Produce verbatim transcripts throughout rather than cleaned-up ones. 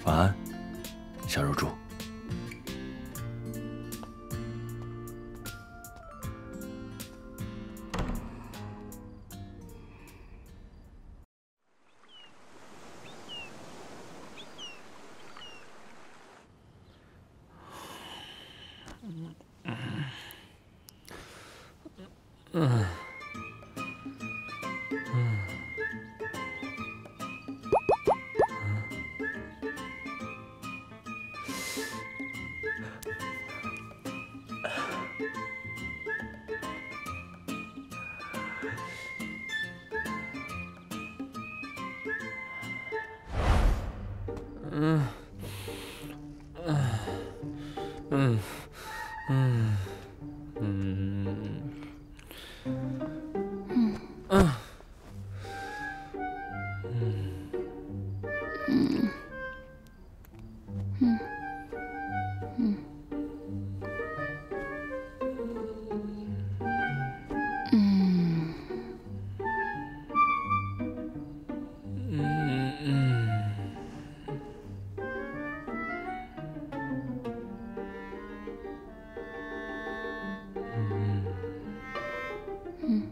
晚安，小肉猪。 嗯，嗯，嗯，嗯，嗯，嗯，嗯。 嗯，嗯， 嗯，嗯，嗯，嗯， 嗯嗯。 嗯。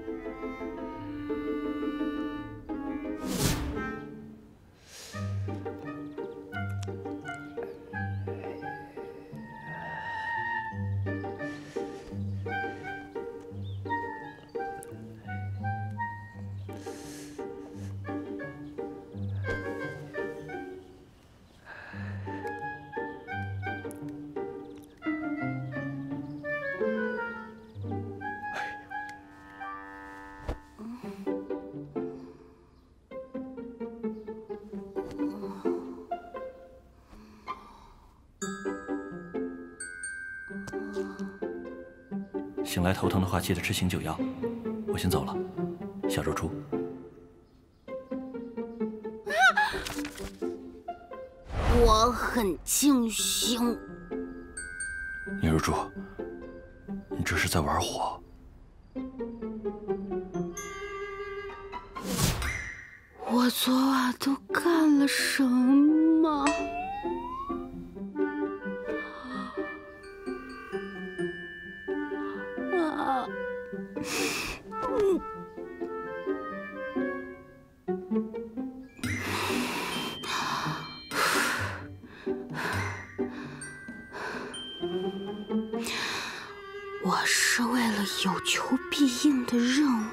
醒来头疼的话，记得吃醒酒药。我先走了，小肉猪。 我很庆幸。 女肉猪，你这是在玩火。 我昨晚都干了什么？ 啊，嗯，我是为了有求必应的任务，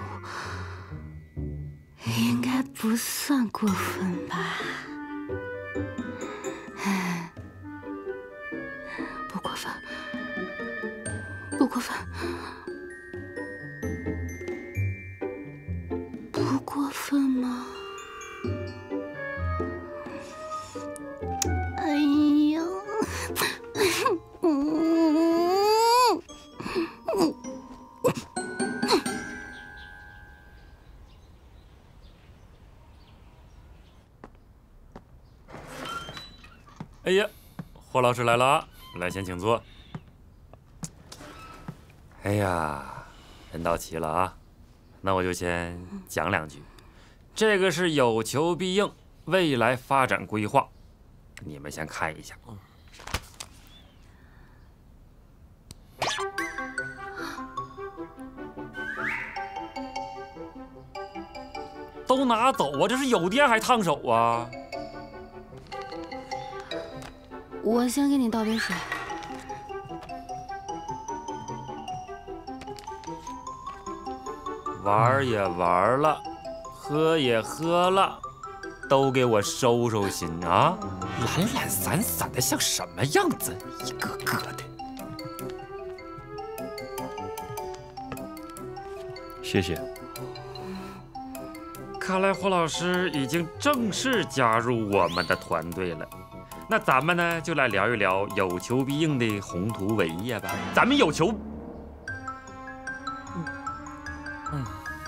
应该不算过分吧？不过分，不过分。 不过分吗？哎呀，嗯， 哎呀，霍老师来了啊！来，先请坐。哎呀，人到齐了啊！ 那我就先讲两句，这个是有求必应，未来发展规划，你们先看一下。都拿走啊！这是有电还烫手啊！ 我先给你倒杯水。 玩也玩了，喝也喝了，都给我收收心啊！懒懒散散的像什么样子？一个个的。 谢谢。 看来霍老师已经正式加入我们的团队了。那咱们呢，就来聊一聊有求必应的宏图伟业吧。咱们有求。 嗯，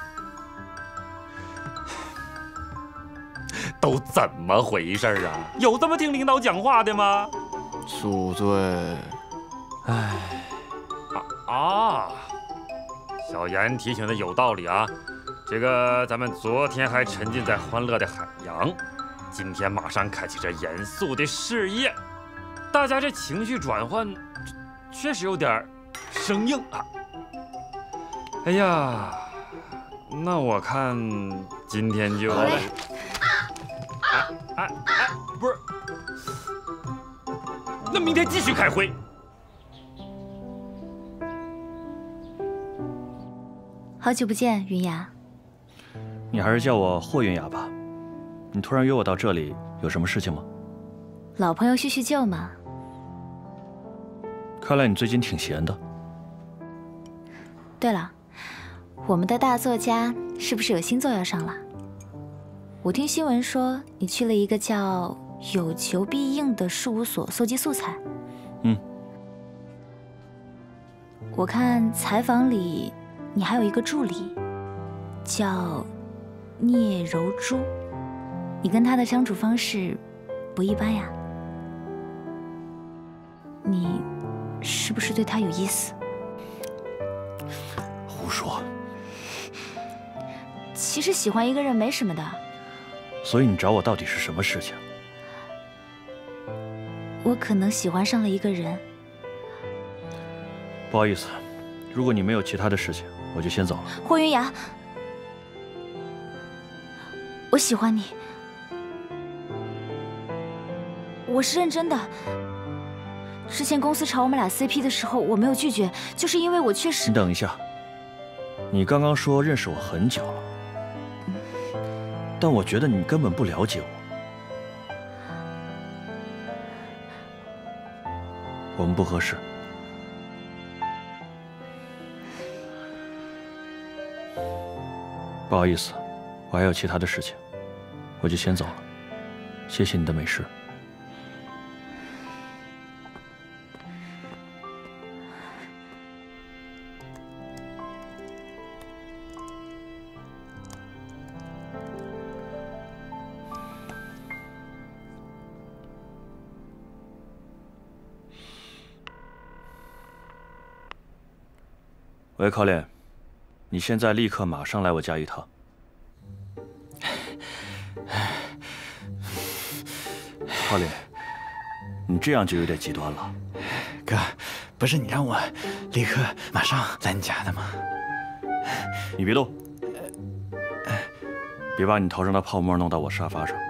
都怎么回事啊？有这么听领导讲话的吗？ 宿醉。 唉，啊啊！小严提醒的有道理啊。这个咱们昨天还沉浸在欢乐的海洋， 今天马上开启这严肃的事业，大家这情绪转换确实有点生硬啊。哎呀，那我看今天就…… 好嘞。 哎哎哎，不是，那明天继续开会。 好久不见，云雅。 你还是叫我霍云雅吧。你突然约我到这里，有什么事情吗？ 老朋友叙叙旧嘛。 看来你最近挺闲的。 对了，我们的大作家是不是有新作要上了？我听新闻说你去了一个叫“有求必应”的事务所搜集素材。 嗯。 我看采访里你还有一个助理，叫聂柔珠，你跟她的相处方式不一般呀。你是不是对她有意思？ 胡说。 其实喜欢一个人没什么的。 所以你找我到底是什么事情？ 我可能喜欢上了一个人。 不好意思，如果你没有其他的事情，我就先走了。 霍云雅，我喜欢你，我是认真的。之前公司炒我们俩 C P 的时候，我没有拒绝，就是因为我确实…… 你等一下，你刚刚说认识我很久了，但我觉得你根本不了解我。我们不合适。不好意思，我还有其他的事情，我就先走了。谢谢你的美食。喂，考脸，你现在立刻马上来我家一趟。考脸，你这样就有点极端了。 哥，不是你让我立刻马上来你家的吗？ 你别动，别把你头上的泡沫弄到我沙发上。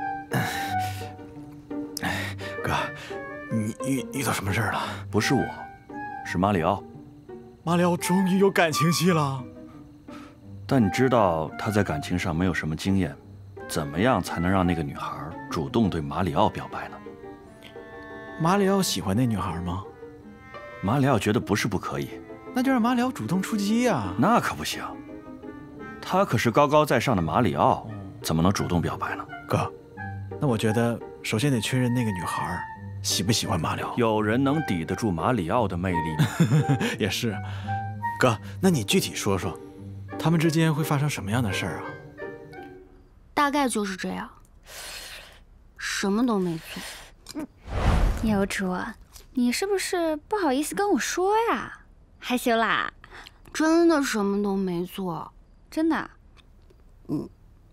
哥，你遇遇到什么事儿了？ 不是我，是马里奥。 马里奥终于有感情戏了。 但你知道他在感情上没有什么经验，怎么样才能让那个女孩主动对马里奥表白呢？ 马里奥喜欢那女孩吗？ 马里奥觉得不是不可以， 那就让马里奥主动出击呀。 那可不行，他可是高高在上的马里奥，怎么能主动表白呢？ 哥，那我觉得首先得确认那个女孩喜不喜欢马里奥。 有人能抵得住马里奥的魅力吗？ 也是。哥，那你具体说说，他们之间会发生什么样的事儿啊？ 大概就是这样，什么都没做。 牛主，你是不是不好意思跟我说呀？害羞啦？ 真的什么都没做。 真的？ 嗯。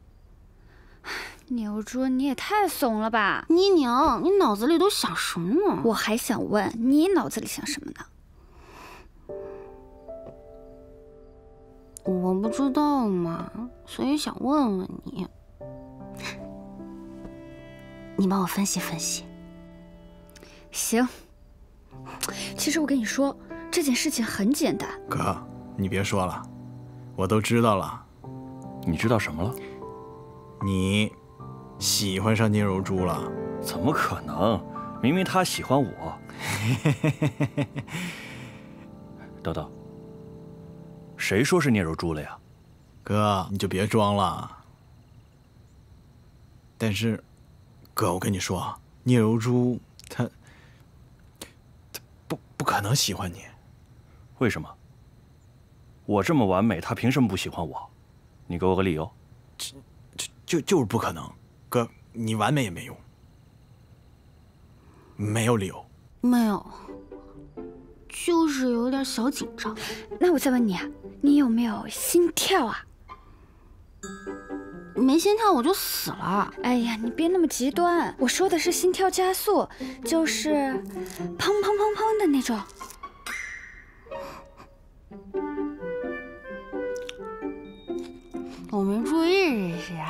牛猪，你也太怂了吧！ 你娘，你脑子里都想什么呢？ 我还想问你脑子里想什么呢？ 我不知道嘛，所以想问问你。你帮我分析分析。 行。其实我跟你说，这件事情很简单。 哥，你别说了，我都知道了。 你知道什么了？ 你喜欢上聂柔珠了？ 怎么可能？明明他喜欢我。豆豆，谁说是聂柔珠了呀？ 哥，你就别装了。但是，哥，我跟你说，聂柔珠她，她不不可能喜欢你。 为什么？我这么完美，她凭什么不喜欢我？你给我个理由。 就就就就是不可能。哥，你完美也没用，没有理由。 没有，就是有点小紧张。 那我再问你啊，你有没有心跳啊？ 没心跳我就死了。 哎呀，你别那么极端，我说的是心跳加速，就是砰砰砰砰的那种。 我没注意这些。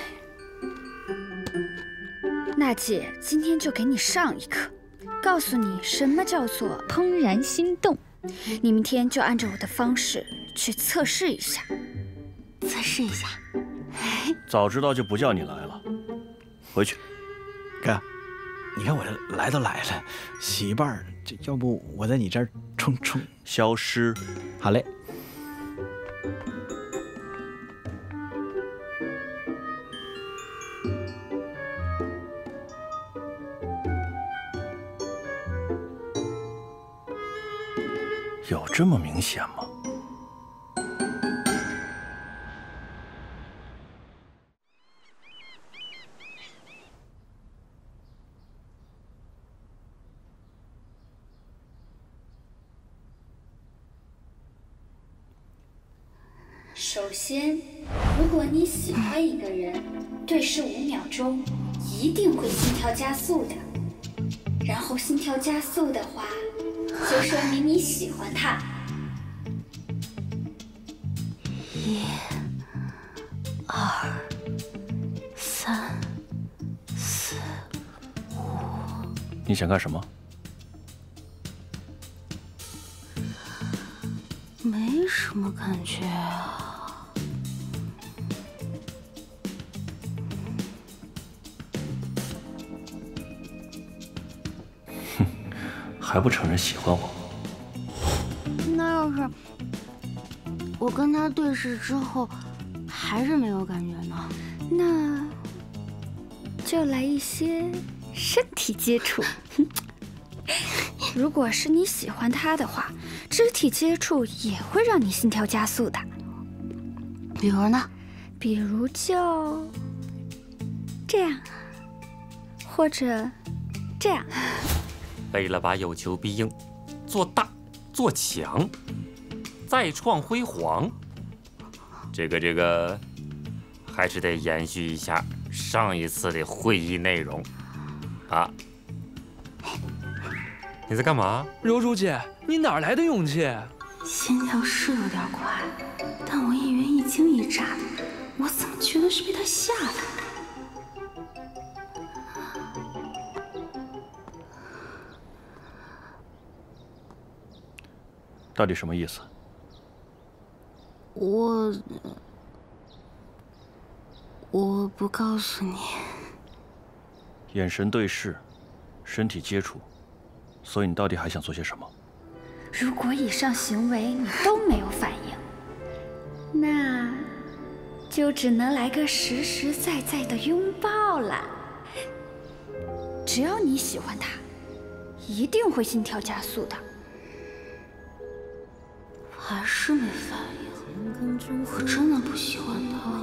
娜姐，今天就给你上一课，告诉你什么叫做怦然心动。你明天就按照我的方式去测试一下。 测试一下。 早知道就不叫你来了，回去。 哥，你看我这来都来了，洗一半，这要不我在你这儿冲冲。 消失。 好嘞。 有这么明显吗？ 首先，如果你喜欢一个人，对视五秒钟，一定会心跳加速的。然后心跳加速的话，就说明你喜欢他。 一、二、三、四、五。 你想干什么？ 没什么感觉啊。 哼，还不承认喜欢我？ 那要是我跟他对视之后，还是没有感觉呢？ 那就来一些身体接触。如果是你喜欢他的话，肢体接触也会让你心跳加速的。 比如呢？ 比如就这样，或者这样。 为了把有求必应，做大做强，再创辉煌，这个这个，还是得延续一下上一次的会议内容啊。你在干嘛？ 柔珠姐，你哪来的勇气？ 心跳是有点快，但我一云一惊一乍的，我怎么觉得是被他吓的？ 到底什么意思？ 我我不告诉你。 眼神对视，身体接触，所以你到底还想做些什么？ 如果以上行为你都没有反应，那就只能来个实实在在的拥抱了。只要你喜欢他，一定会心跳加速的。 还是没反应，我真的不喜欢他。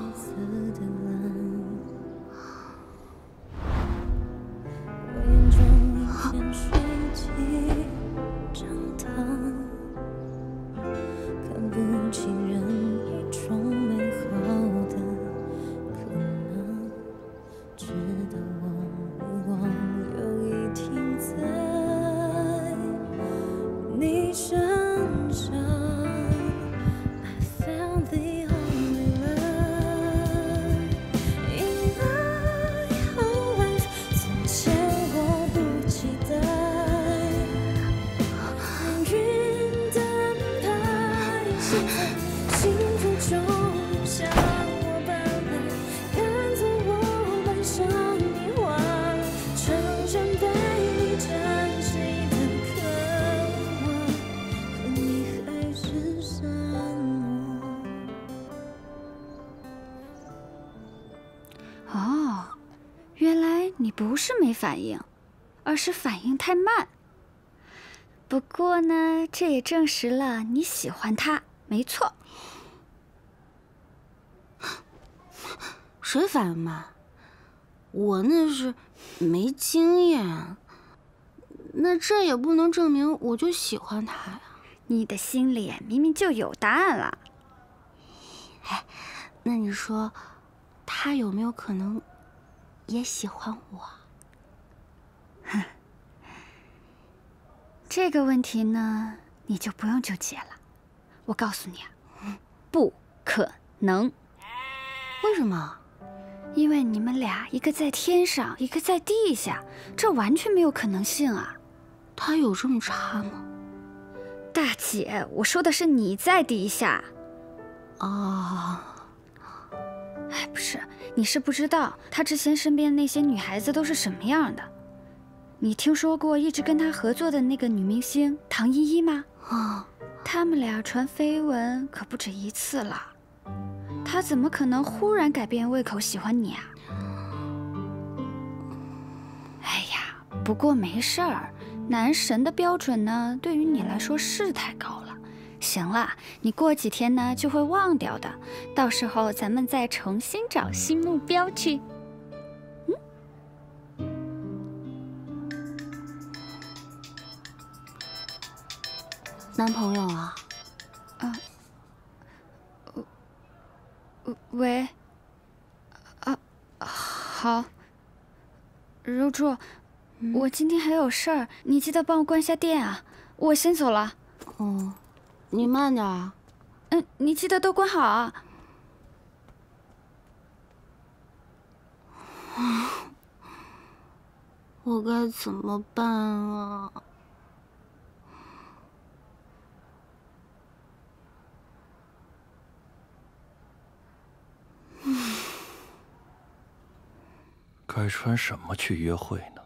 你不是没反应，而是反应太慢。不过呢，这也证实了你喜欢他，没错。 谁反应慢？我那是没经验。那这也不能证明我就喜欢他呀。 你的心里明明就有答案了。 哎，那你说， 他有没有可能也喜欢我？ 哼，这个问题呢，你就不用纠结了。我告诉你啊，不可能。 为什么？ 因为你们俩一个在天上，一个在地下，这完全没有可能性啊！ 他有这么差吗？ 大姐，我说的是你在地下。 哦， 哎，不是，你是不知道他之前身边的那些女孩子都是什么样的。你听说过一直跟他合作的那个女明星唐依依吗？ 啊， 他们俩传绯闻可不止一次了。他怎么可能忽然改变胃口喜欢你啊？哎呀，不过没事儿，男神的标准呢，对于你来说是太高了。行了，你过几天呢就会忘掉的，到时候咱们再重新找新目标去。嗯， 男朋友啊？ 啊。喂，啊，好，柔珠，嗯、我今天还有事儿，你记得帮我关下店啊，我先走了。 哦，你慢点啊。 嗯，你记得都关好啊。 我该怎么办啊？ 该穿什么去约会呢？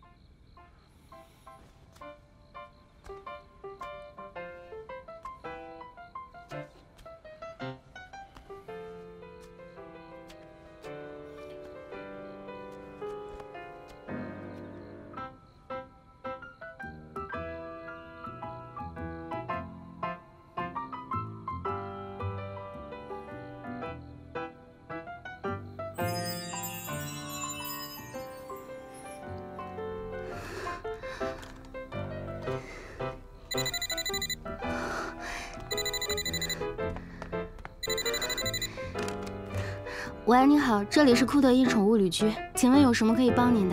喂，你好，这里是库德因宠物旅居，请问有什么可以帮您的？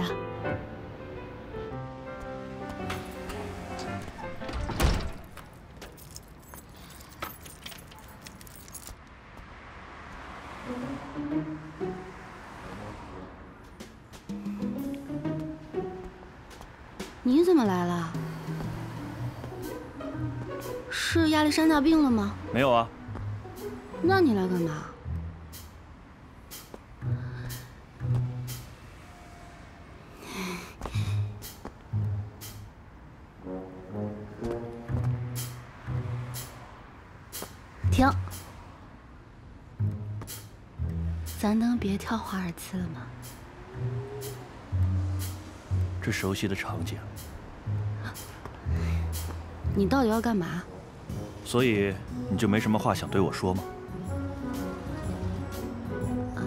你怎么来了？是亚历山大病了吗？ 没有啊。 那你来干嘛？停！咱能别跳华尔兹了吗？ 这熟悉的场景。 你到底要干嘛？ 所以你就没什么话想对我说吗？ 啊，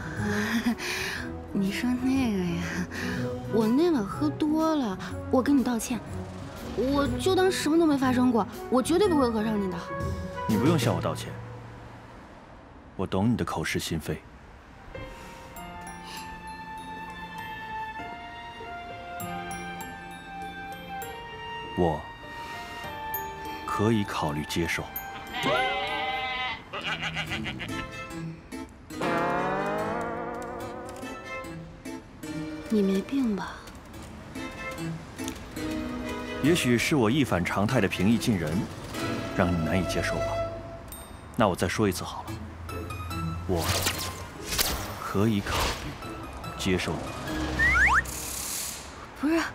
你说那个呀？我那晚喝多了，我跟你道歉，我就当什么都没发生过，我绝对不会讹上你的。 你不用向我道歉，我懂你的口是心非。我可以考虑接受。 你没病吧？ 也许是我一反常态的平易近人，让你难以接受吧。那我再说一次好了，我可以考虑接受你。 不是，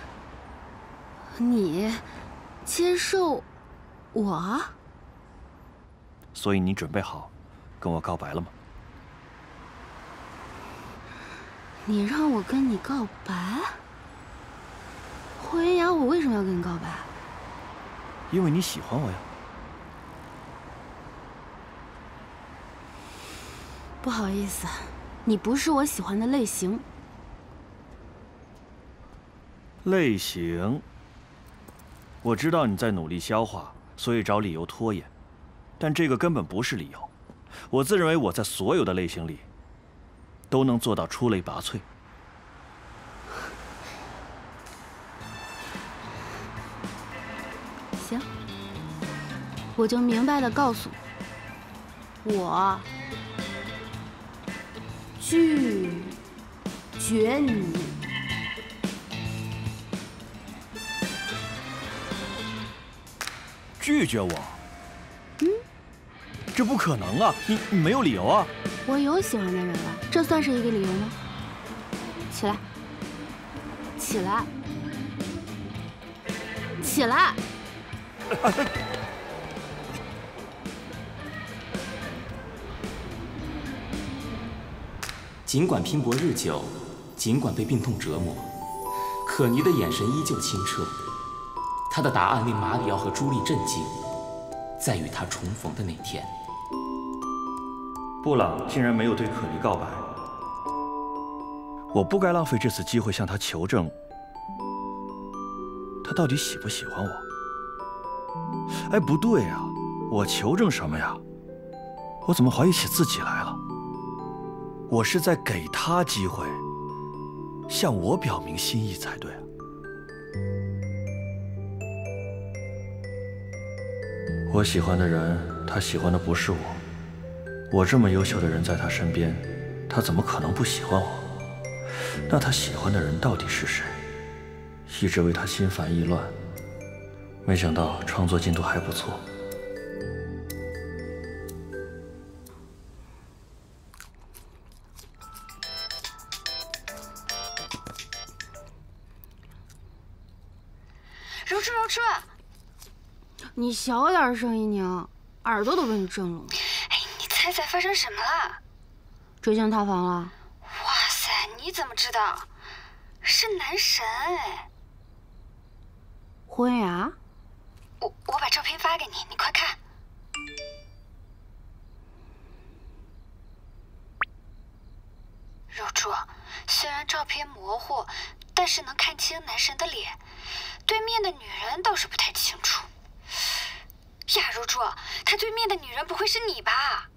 你接受我？ 所以你准备好跟我告白了吗？ 你让我跟你告白？霍元雅，我为什么要跟你告白？ 因为你喜欢我呀。 不好意思，你不是我喜欢的类型。 类型？我知道你在努力消化，所以找理由拖延，但这个根本不是理由。我自认为我在所有的类型里都能做到出类拔萃。 行，我就明白的告诉你，我拒绝你。 拒绝我？嗯，这不可能啊！你你没有理由啊！ 我有喜欢的人了，这算是一个理由吗？起来，起来，起来！ 尽管拼搏日久，尽管被病痛折磨，可妮的眼神依旧清澈。他的答案令马里奥和朱莉震惊，在与他重逢的那天， 布朗竟然没有对可妮告白。我不该浪费这次机会向他求证，他到底喜不喜欢我。哎，不对呀，我求证什么呀？我怎么怀疑起自己来了？我是在给他机会，向我表明心意才对啊。我喜欢的人，他喜欢的不是我。我这么优秀的人在他身边，他怎么可能不喜欢我？那他喜欢的人到底是谁？一直为他心烦意乱，没想到创作进度还不错。 柔珠，柔珠， 你小点声音，娘，耳朵都被你震聋了。 哎，你猜猜发生什么了？ 追星塌房了。 哇塞，你怎么知道？是男神哎！ 婚呀？ 我我把照片发给你，你快看。柔珠，虽然照片模糊，但是能看清男神的脸，对面的女人倒是不太清楚。呀，柔珠，他对面的女人不会是你吧？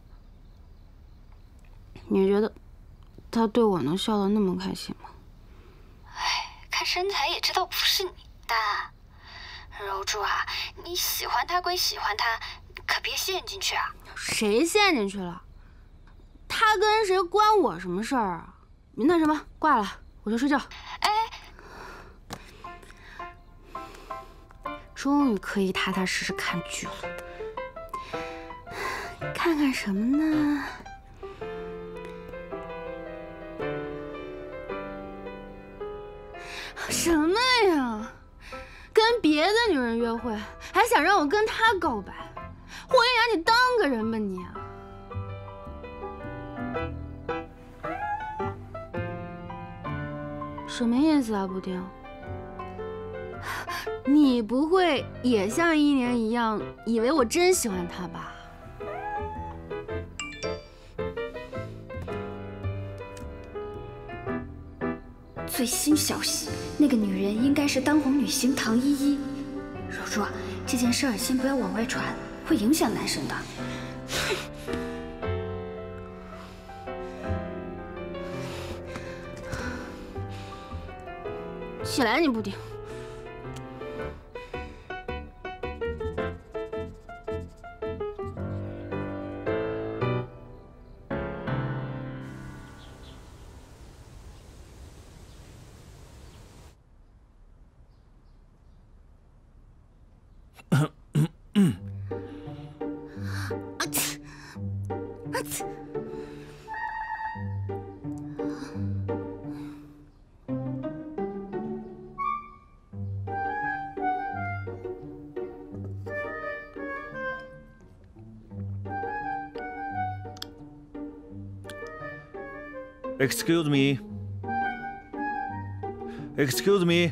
你觉得他对我能笑得那么开心吗？ 哎，看身材也知道不是你的。柔珠啊，你喜欢他归喜欢他，可别陷进去啊！ 谁陷进去了？他跟谁关我什么事儿啊？你那什么，挂了，我去睡觉。 哎， 终于可以踏踏实实看剧了。看看什么呢？什么呀？跟别的女人约会，还想让我跟她告白？霍元雅，你当个人吧你！什么意思啊，布丁？你不会也像一年一样，以为我真喜欢他吧？ 最新消息，那个女人应该是当红女星唐依依。柔珠，这件事儿先不要往外传，会影响男神的。 起来，你布丁！ Excuse me. Excuse me.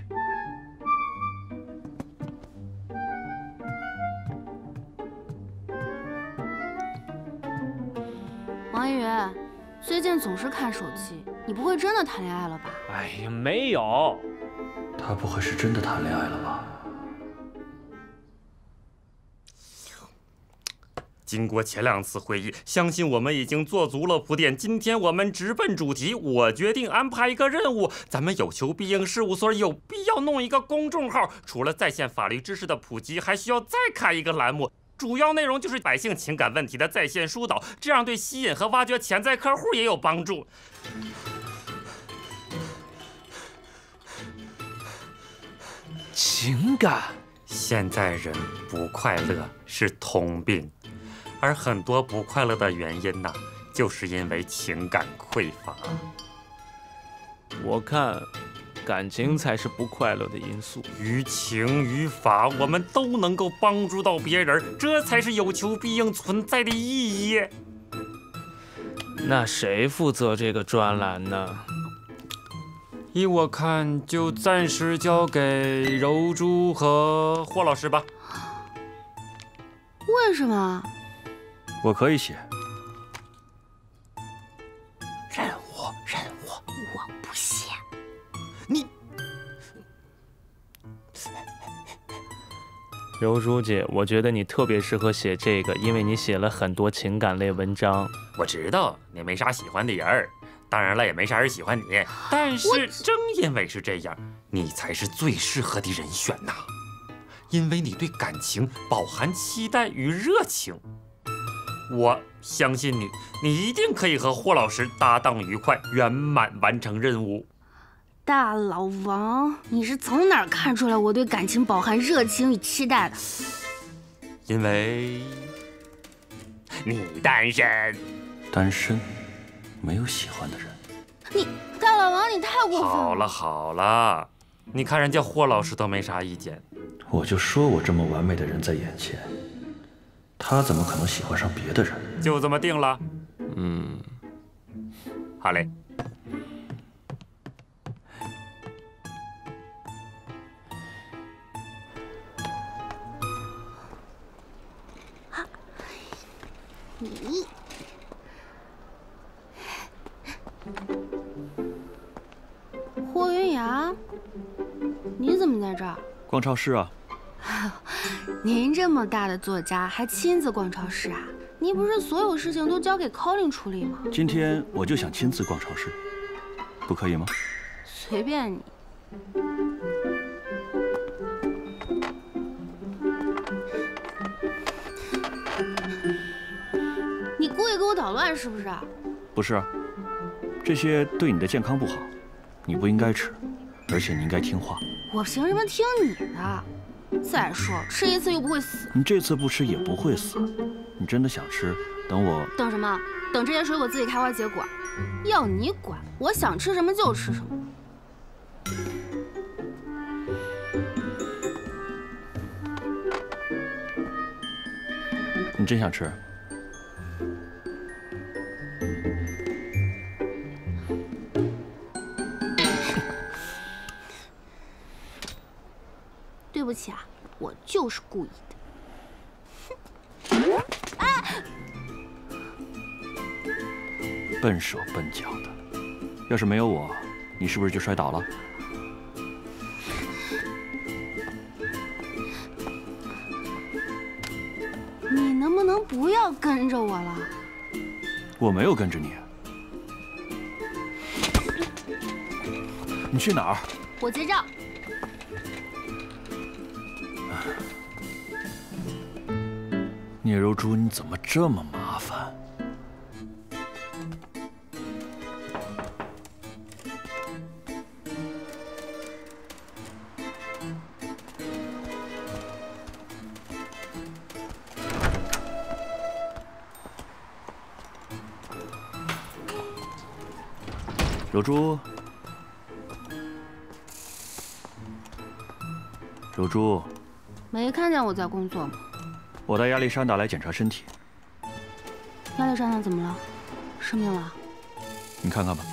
王一宇，最近总是看手机，你不会真的谈恋爱了吧？ 哎呀，没有。 他不会是真的谈恋爱了吧？ 经过前两次会议，相信我们已经做足了铺垫。今天我们直奔主题，我决定安排一个任务。咱们有求必应事务所有必要弄一个公众号，除了在线法律知识的普及，还需要再开一个栏目，主要内容就是百姓情感问题的在线疏导，这样对吸引和挖掘潜在客户也有帮助。 情感， 现在人不快乐是通病。而很多不快乐的原因呢，就是因为情感匮乏。 我看感情才是不快乐的因素。 于情于法，我们都能够帮助到别人，这才是有求必应存在的意义。 那谁负责这个专栏呢？ 依我看，就暂时交给柔珠和霍老师吧。 为什么？ 我可以写。 任务，任务， 我不写。 你， 柔珠姐，我觉得你特别适合写这个，因为你写了很多情感类文章。 我知道你没啥喜欢的人，当然了，也没啥人喜欢你。但是正因为是这样，你才是最适合的人选呐，因为你对感情饱含期待与热情。我相信你，你一定可以和霍老师搭档愉快，圆满完成任务。 大老王，你是从哪儿看出来我对感情饱含热情与期待的？ 因为你单身。 单身，没有喜欢的人。 你大老王，你太过分了！ 好了好了，你看人家霍老师都没啥意见。 我就说我这么完美的人在眼前，他怎么可能喜欢上别的人？ 就这么定了。 嗯， 好嘞。 你，霍云崖，你怎么在这儿？ 逛超市啊。 您这么大的作家，还亲自逛超市啊？你不是所有事情都交给 Colin 处理吗？ 今天我就想亲自逛超市，不可以吗？ 随便你。你故意给我捣乱是不是？ 不是，这些对你的健康不好，你不应该吃，而且你应该听话。 我凭什么听你的？再说吃一次又不会死。 你这次不吃也不会死，你真的想吃，等我。 等什么？等这些水果自己开花结果？要你管！我想吃什么就吃什么。 你真想吃？ 对不起啊，我就是故意的。哎， 笨手笨脚的，要是没有我，你是不是就摔倒了？ 你能不能不要跟着我了？ 我没有跟着你。你去哪儿？ 我结账。 聂柔珠，你怎么这么麻烦？柔珠，柔珠， 没看见我在工作吗？ 我带亚历山大来检查身体。 亚历山大怎么了？生病了？ 你看看吧。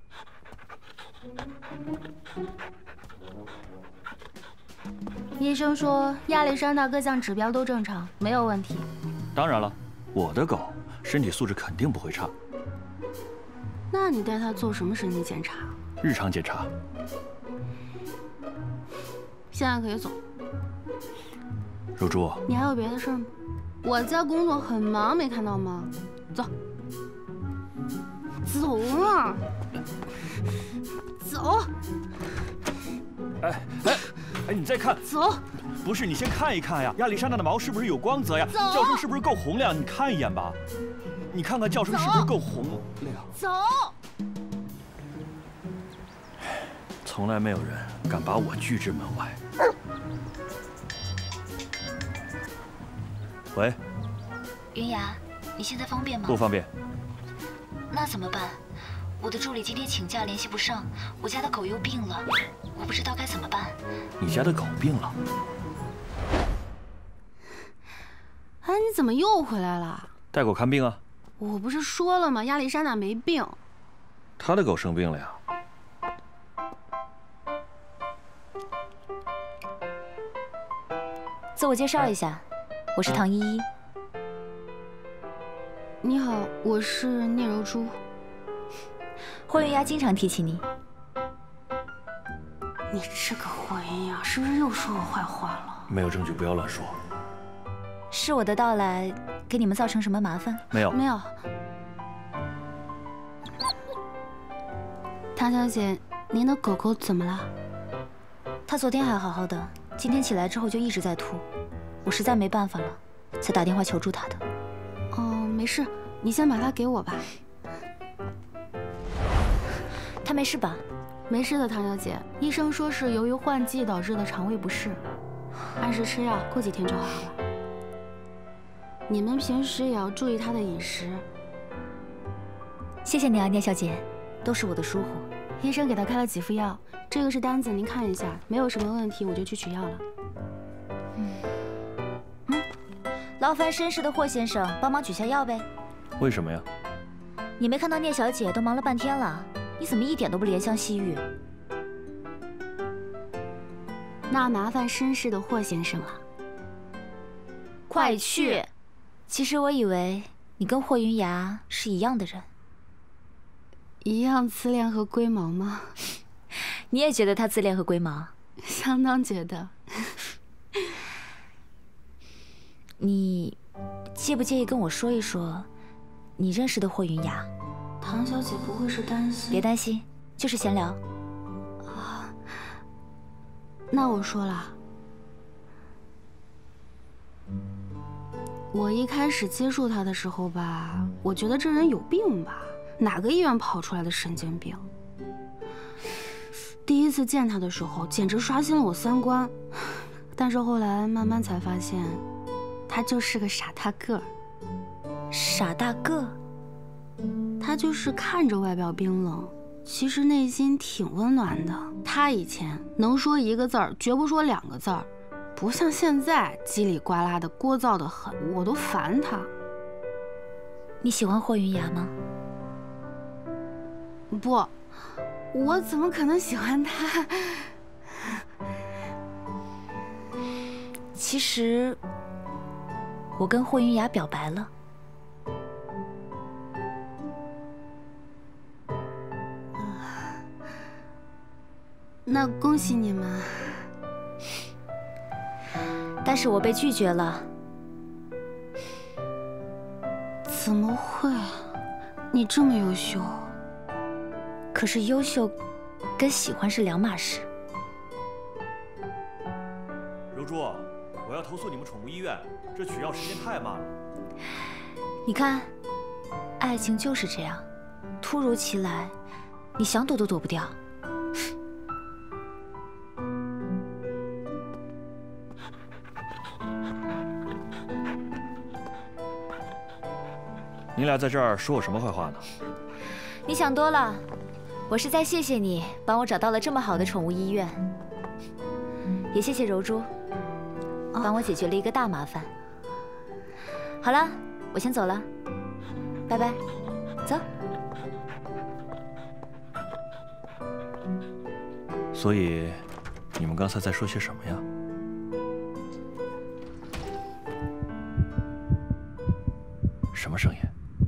医生说亚历山大各项指标都正常，没有问题。 当然了，我的狗身体素质肯定不会差。 那你带它做什么身体检查？ 日常检查。 现在可以走。 如珠， 你还有别的事吗？我在工作很忙，没看到吗？走，走啊，走。 哎哎哎，你再看， 走。 不是，你先看一看呀，亚历山大的毛是不是有光泽呀？ 走。 叫声是不是够洪亮？你看一眼吧，你看看叫声是不是够洪亮？ 走。 从来没有人敢把我拒之门外。喂， 云雅，你现在方便吗？ 不方便。 那怎么办？我的助理今天请假联系不上，我家的狗又病了，我不知道该怎么办。 你家的狗病了？ 哎，你怎么又回来了？ 带狗看病啊。 我不是说了吗？亚历山大没病。 他的狗生病了呀。 自我介绍一下，我是唐依依。 你好，我是聂柔珠。 霍云崖经常提起你。 你这个霍云崖，是不是又说我坏话了？ 没有证据，不要乱说。 是我的到来给你们造成什么麻烦？ 没有， 没有。唐小姐，您的狗狗怎么了？ 它昨天还好好的，今天起来之后就一直在吐，我实在没办法了，才打电话求助它的。 哦，没事，你先把它给我吧。 它没事吧？ 没事的，唐小姐。医生说是由于换季导致的肠胃不适，按时吃药，过几天就好了。你们平时也要注意它的饮食。 谢谢你啊，聂小姐，都是我的疏忽。 医生给他开了几副药，这个是单子，您看一下，没有什么问题我就去取药了。 嗯嗯，劳烦绅士的霍先生帮忙取下药呗。 为什么呀？ 你没看到聂小姐都忙了半天了，你怎么一点都不怜香惜玉？ 那麻烦绅士的霍先生了。 快去！其实我以为你跟霍云崖是一样的人。 一样自恋和龟毛吗？ 你也觉得他自恋和龟毛？ 相当觉得。 你介不介意跟我说一说你认识的霍云崖？ 唐小姐不会是担心？ 别担心，就是闲聊。 啊，那我说了，我一开始接触他的时候吧，我觉得这人有病吧。哪个医院跑出来的神经病？第一次见他的时候，简直刷新了我三观。但是后来慢慢才发现，他就是个傻大个儿。 傻大个？ 他就是看着外表冰冷，其实内心挺温暖的。他以前能说一个字儿，绝不说两个字儿，不像现在叽里呱啦的聒噪的很，我都烦他。 你喜欢霍云崖吗？ 不，我怎么可能喜欢他？ 其实，我跟霍云崖表白了。 那恭喜你们。 但是我被拒绝了。 怎么会？你这么优秀。 可是优秀跟喜欢是两码事。 柔珠，我要投诉你们宠物医院，这取药时间太慢了。 你看，爱情就是这样，突如其来，你想躲都躲不掉。 你俩在这儿说我什么坏话呢？ 你想多了。我是在谢谢你帮我找到了这么好的宠物医院，也谢谢柔珠，帮我解决了一个大麻烦。好了，我先走了，拜拜，走。 所以，你们刚才在说些什么呀？什么声音？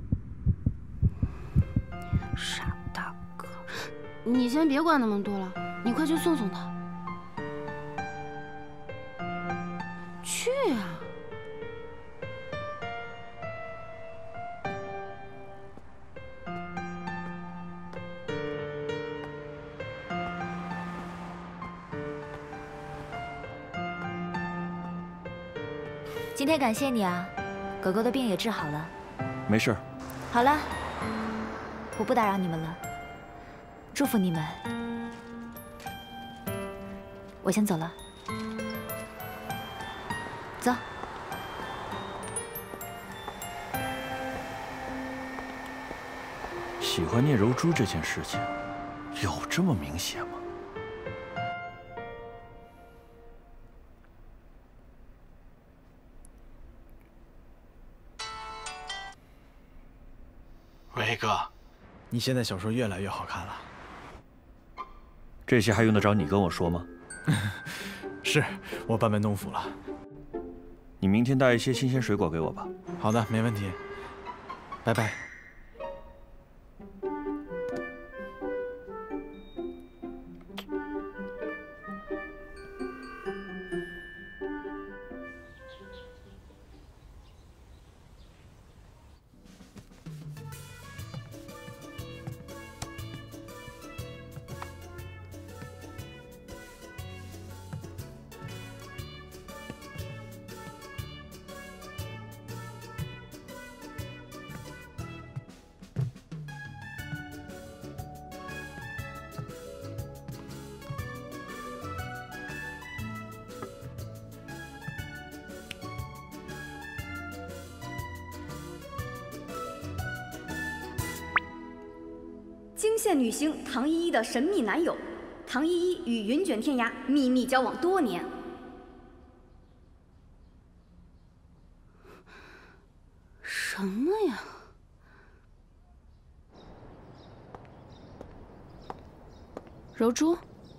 傻大个，你先别管那么多了，你快去送送他。去呀！ 今天感谢你啊，狗狗的病也治好了。 没事。 好了，我不打扰你们了，祝福你们。我先走了，走。 喜欢聂柔珠这件事情，有这么明显吗？ 喂，哥，你现在小说越来越好看了。 这些还用得着你跟我说吗？ 是我班门弄斧了。 你明天带一些新鲜水果给我吧。 好的，没问题。拜拜。 惊现女星唐依依的神秘男友，唐依依与云卷天涯秘密交往多年。 什么呀？ 柔珠，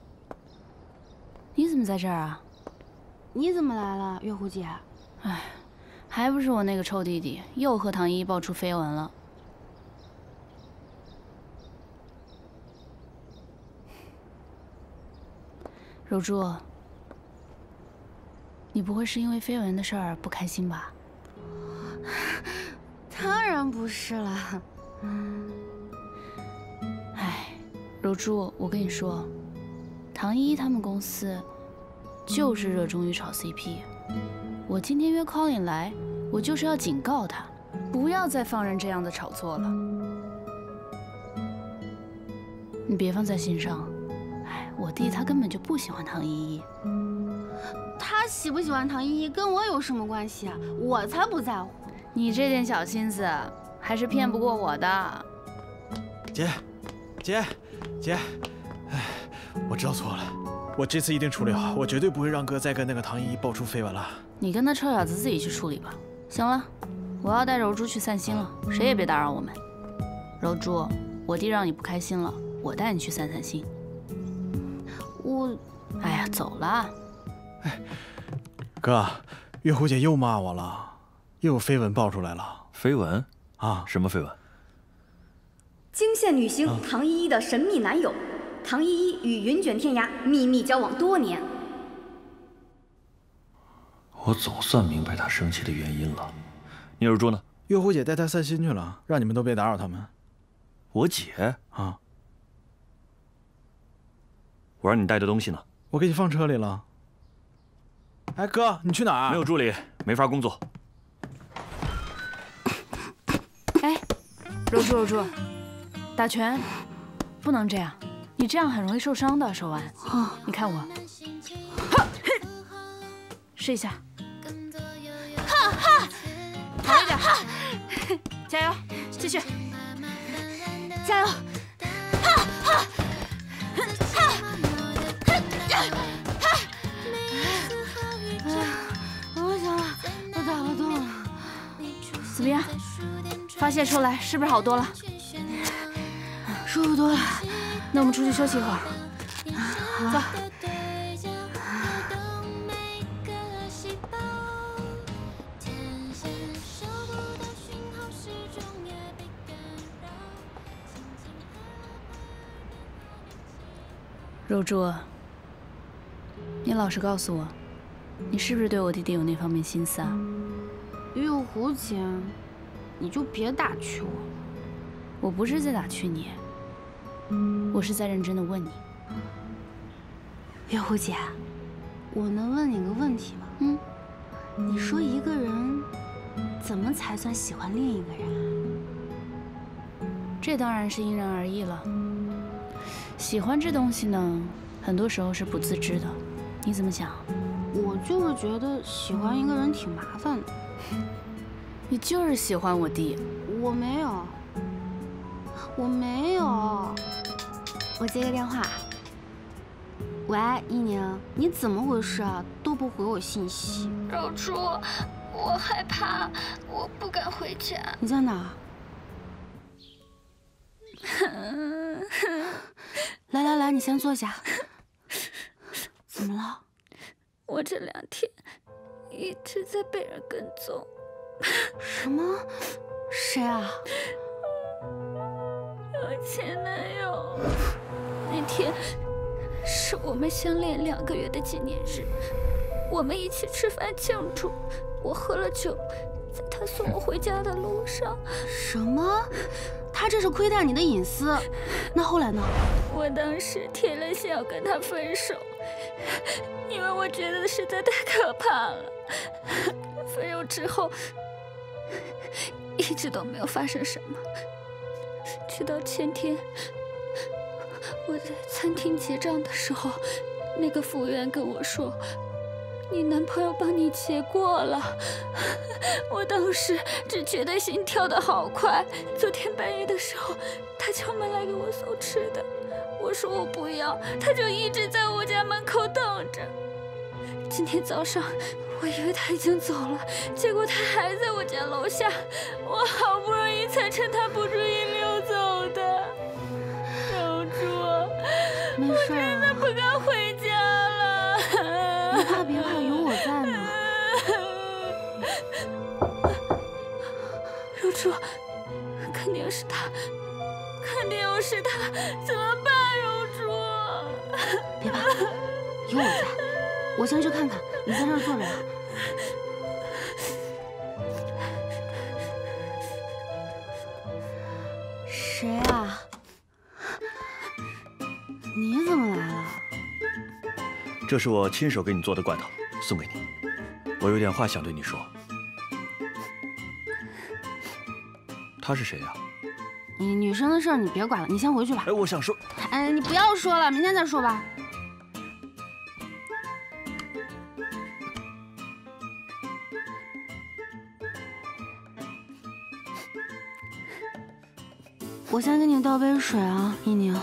你怎么在这儿啊？ 你怎么来了，月湖姐？ 哎，还不是我那个臭弟弟又和唐依依爆出绯闻了。柔珠，你不会是因为绯闻的事儿不开心吧？ 当然不是了。 哎，柔珠，我跟你说，唐依依他们公司就是热衷于炒 C P。我今天约 Colin 来，我就是要警告他，不要再放任这样的炒作了。你别放在心上。我弟他根本就不喜欢唐依依， 他喜不喜欢唐依依跟我有什么关系啊？我才不在乎。 你这点小心思还是骗不过我的。 姐，姐，姐，哎，我知道错了，我这次一定处理好，我绝对不会让哥再跟那个唐依依爆出绯闻了。 你跟那臭小子自己去处理吧。行了，我要带柔珠去散心了，谁也别打扰我们。柔珠，我弟让你不开心了，我带你去散散心。 我， 哎呀，走了。 哎，哥，月湖姐又骂我了，又有绯闻爆出来了。 绯闻啊？ 什么绯闻？ 惊现女星唐依依的神秘男友，唐依依与云卷天涯秘密交往多年。 我总算明白他生气的原因了。聂柔珠呢？ 月湖姐带她散心去了，让你们都别打扰他们。 我姐啊？ 我让你带的东西呢？ 我给你放车里了。哎，哥，你去哪儿？ 没有助理，没法工作。 哎，柔珠，柔珠，打拳不能这样，你这样很容易受伤的手腕。啊，你看我，试一下。哈哈，好一点，加油，继续，加油，哈哈。 我想了，我打不动了。 怎么样？发泄出来是不是好多了？ 舒服多了。 那我们出去休息一会儿。走。柔珠，你老实告诉我，你是不是对我弟弟有那方面心思啊？ 月湖姐，你就别打趣我。 我不是在打趣你，我是在认真的问你。 月湖姐，我能问你个问题吗？ 嗯。 你说一个人怎么才算喜欢另一个人啊？ 这当然是因人而异了。喜欢这东西呢，很多时候是不自知的。你怎么想？ 我就是觉得喜欢一个人挺麻烦的。 你就是喜欢我弟。 我没有，我没有。我接个电话。喂，依宁，你怎么回事啊？都不回我信息。 柔珠，我害怕，我不敢回家。 你在哪？来来来，你先坐下。怎么了？ 我这两天一直在被人跟踪。 什么？谁啊？ 我前男友。那天是我们相恋两个月的纪念日，我们一起吃饭庆祝。我喝了酒，在他送我回家的路上。 什么？他这是窥探你的隐私。那后来呢？ 我当时铁了心要跟他分手，因为我觉得实在太可怕了。分手之后，一直都没有发生什么，直到前天，我在餐厅结账的时候，那个服务员跟我说，你男朋友帮你结过了。我当时只觉得心跳得好快。昨天半夜的时候，他敲门来给我送吃的，我说我不要，他就一直在我家门口等着。今天早上，我以为他已经走了，结果他还在我家楼下，我好不容易才趁他不注意溜走的。柔珠， 没事， 我真的不敢回家了。 别怕别怕，有我在呢。 柔珠，肯定是他，肯定又是他，怎么办？柔珠， 别怕，有我在。我先去看看，你在这儿坐着呀。谁啊？你怎么来了？ 这是我亲手给你做的罐头，送给你。我有点话想对你说。他是谁呀？ 你女生的事儿你别管了，你先回去吧。 哎，我想说， 哎，你不要说了，明天再说吧。我先给你倒杯水啊，依宁。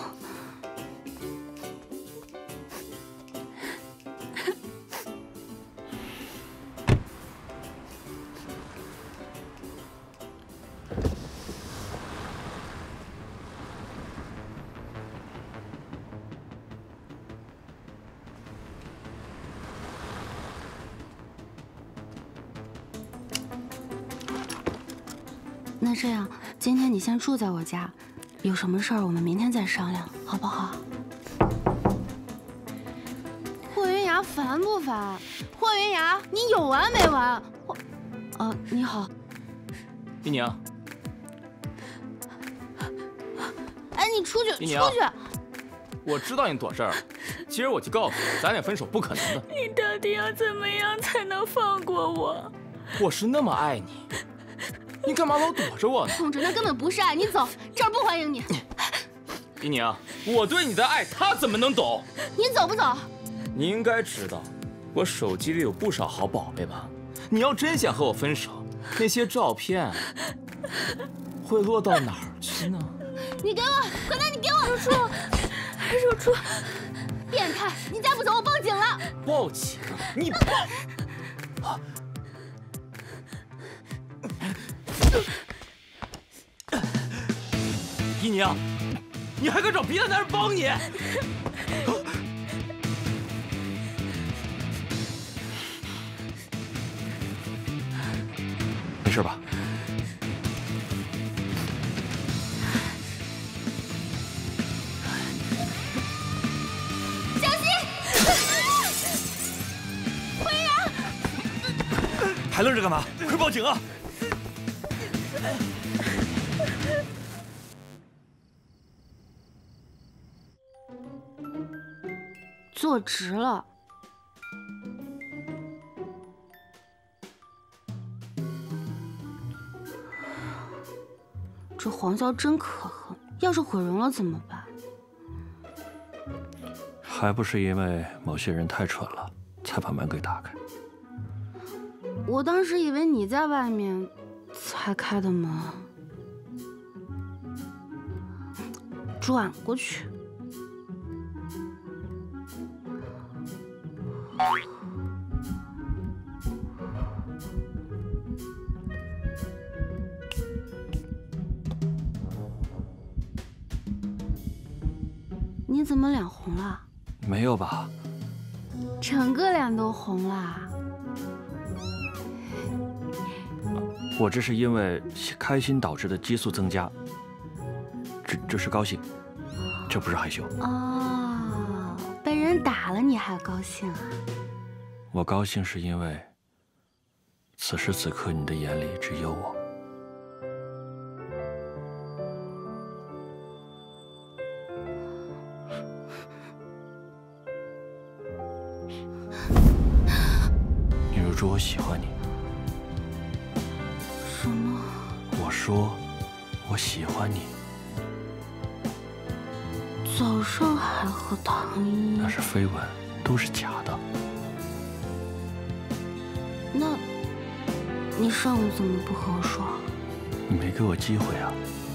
那这样，今天你先住在我家，有什么事儿我们明天再商量，好不好？霍云崖烦不烦？霍云崖，你有完没完？霍……呃，你好， 依宁。 哎，你出去，出去！ 我知道你躲这儿，今儿我就告诉你，咱俩分手不可能的。 你到底要怎么样才能放过我？ 我是那么爱你。你干嘛老躲着我呢？ 同志，那根本不是爱，你走，这儿不欢迎你。 依宁，我对你的爱，他怎么能懂？ 你走不走？ 你应该知道，我手机里有不少好宝贝吧？你要真想和我分手，那些照片会落到哪儿去呢？ 你给我，快点，你给我！ 柔珠，柔珠， 变态！你再不走，我报警了！ 报警？你！啊！依宁，你还敢找别的男人帮你？ 没事吧？ 小心！灰人！ 还愣着干嘛？快报警啊！ 坐直了。 黄潇真可恨，要是毁容了怎么办？ 还不是因为某些人太蠢了，才把门给打开。 我当时以为你在外面，才开的门。转过去。你怎么脸红了？ 没有吧？ 整个脸都红了。 我这是因为开心导致的激素增加，这这是高兴，这不是害羞。 哦，被人打了你还高兴啊？ 我高兴是因为此时此刻你的眼里只有我。你如说我喜欢你。 什么？ 我说我喜欢你。 早上还和唐一， 那是绯闻，都是假的。 那，你上午怎么不和我说？ 你没给我机会啊。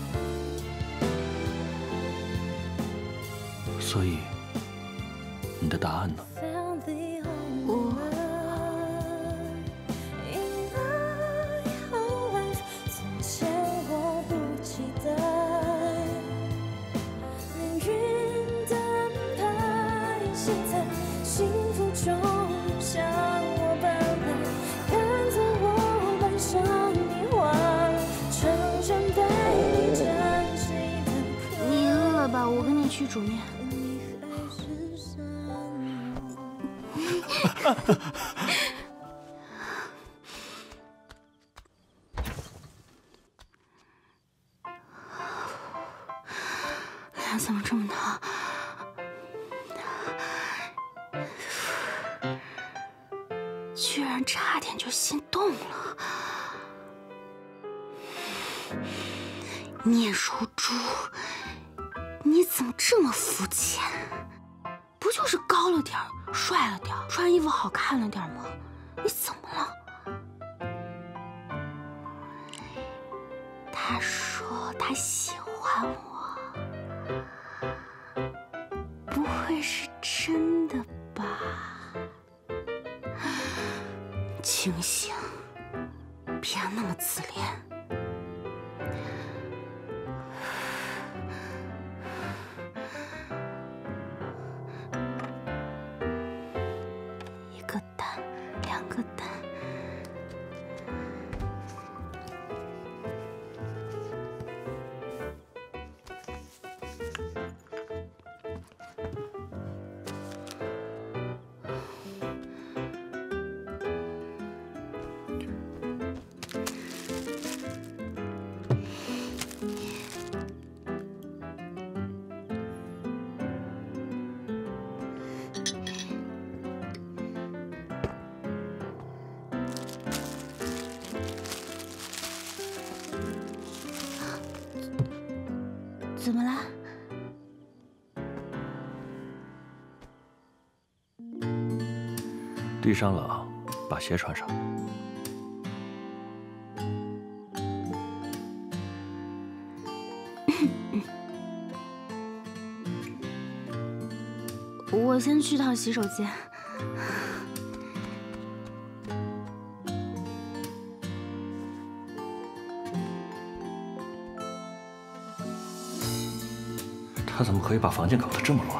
所以，你的答案呢？ 我。我跟你去煮面。脸怎么这么烫？居然差点就心动了。聂如珠。你怎么这么肤浅？不就是高了点儿，帅了点儿，穿衣服好看了点儿吗？你怎么了？他说他喜欢我，不会是真的吧？清醒，别那么自恋。怎么了？ 地上冷，把鞋穿上。 我先去趟洗手间。 他怎么可以把房间搞得这么乱？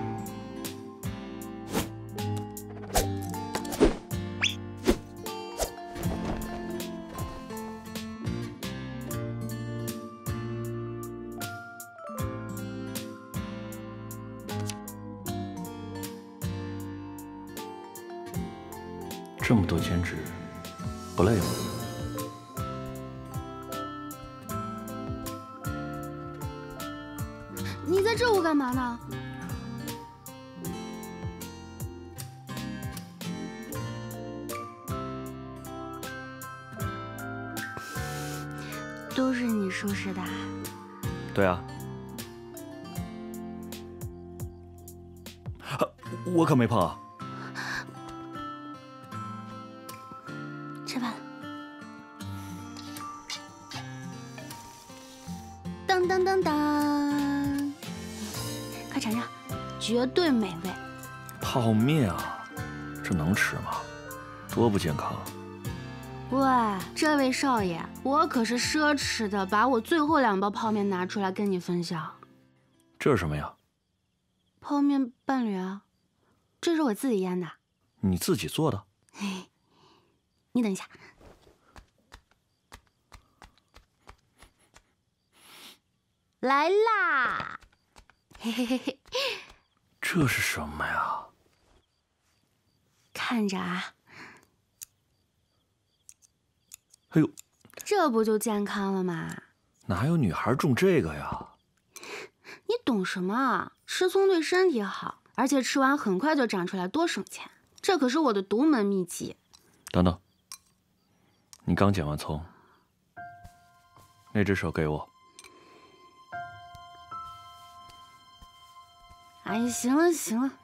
这么多兼职，不累吗？ 你在这屋干嘛呢？都是你收拾的。 对啊。啊，我可没碰啊。 吃饭了。当当当当，快尝尝，绝对美味。 泡面啊，这能吃吗？多不健康。 喂，这位少爷，我可是奢侈的把我最后两包泡面拿出来跟你分享。 这是什么呀？ 泡面伴侣啊，这是我自己腌的。 你自己做的？ 你等一下。来啦！嘿嘿嘿嘿。 这是什么呀？ 看着啊。 哎呦， 这不就健康了吗？ 哪有女孩种这个呀？ 你懂什么啊？吃葱对身体好，而且吃完很快就长出来，多省钱。这可是我的独门秘籍。 等等，你刚剪完葱，那只手给我。 哎呀，行了行了。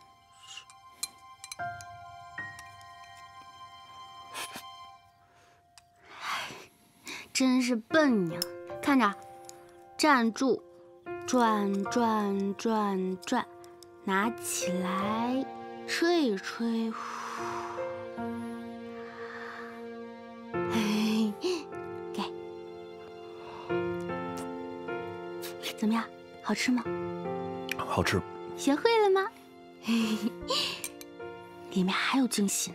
真是笨娘，看着，站住，转转转转，拿起来，吹一吹，呼，哎，给，怎么样？好吃吗？ 好吃。 学会了吗？里面还有惊喜呢。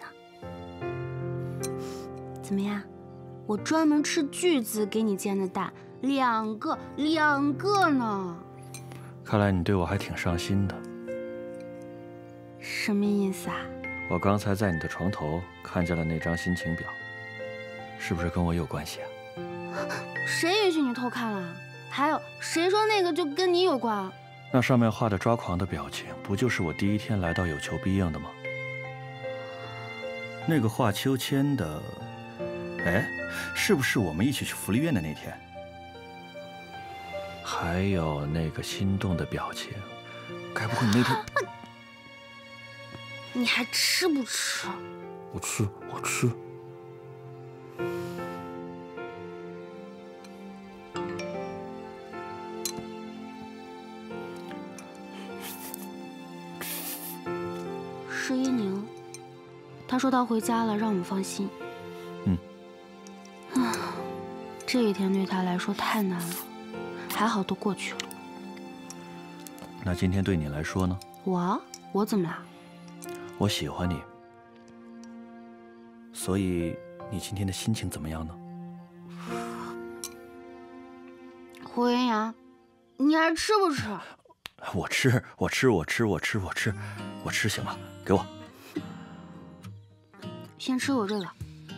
怎么样？我专门吃巨子给你煎的蛋，两个，两个呢。 看来你对我还挺上心的。 什么意思啊？ 我刚才在你的床头看见了那张心情表，是不是跟我有关系啊？ 谁允许你偷看了？还有，谁说那个就跟你有关？ 那上面画的抓狂的表情，不就是我第一天来到有求必应的吗？那个画秋千的，哎，是不是我们一起去福利院的那天？还有那个心动的表情，该不会你那天…… 你还吃不吃？ 我吃，我吃。 是一宁，他说他回家了，让我们放心。 嗯。 啊，这一天对他来说太难了，还好都过去了。 那今天对你来说呢？ 我？我怎么了？ 我喜欢你，所以你今天的心情怎么样呢？ 胡云阳，你还吃不吃？ 我吃，我吃，我吃，我吃，我吃，我吃，行了，给我。 先吃我这个。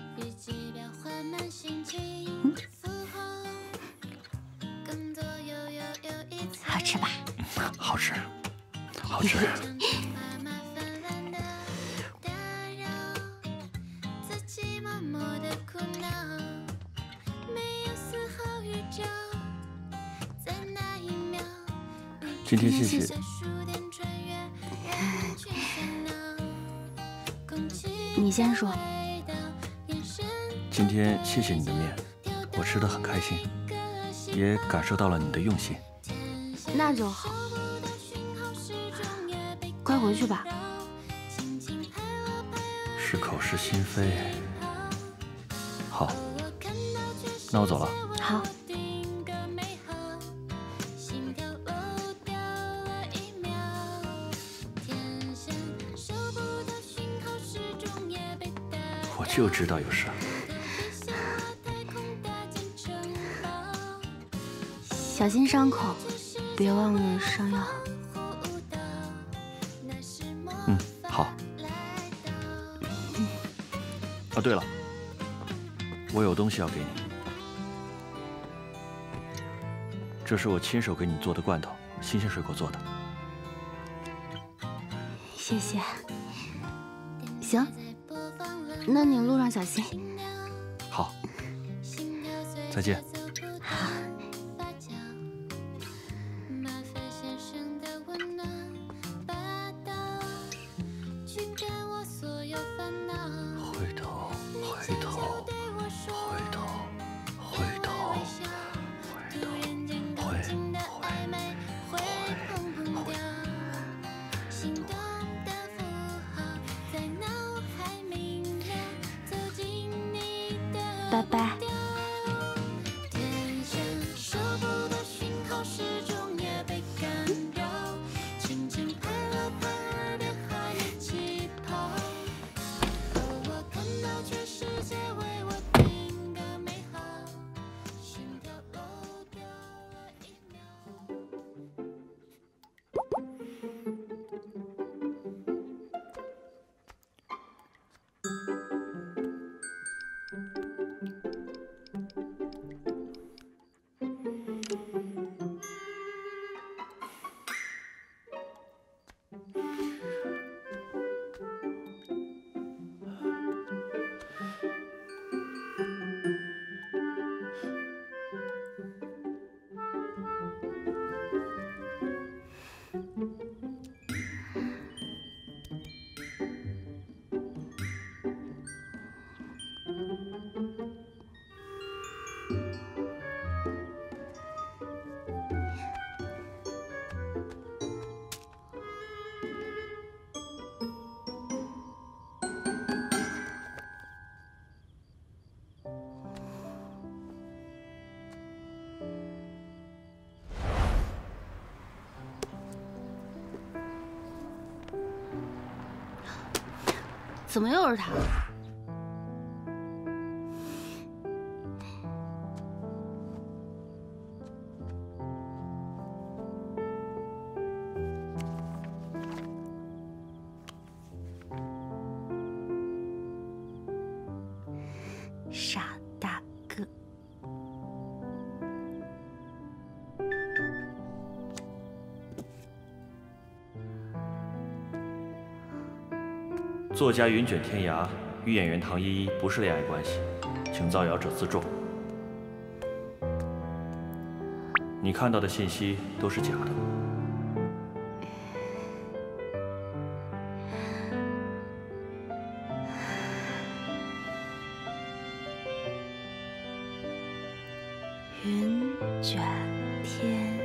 嗯，好吃吧？ 好吃，好吃。今天谢谢。 你先说。 今天谢谢你的面，我吃得很开心，也感受到了你的用心。 那就好。快回去吧。 是口是心非。好，那我走了。 好。 我就知道有事。 小心伤口，别忘了上药。 嗯，好。啊，对了，我有东西要给你，这是我亲手给你做的罐头，新鲜水果做的。 谢谢。行，那你路上小心。 好，再见。 好。 拜拜。怎么又是他？傻大个！ 作家云卷天涯与演员唐依依不是恋爱关系，请造谣者自重。你看到的信息都是假的。 云卷天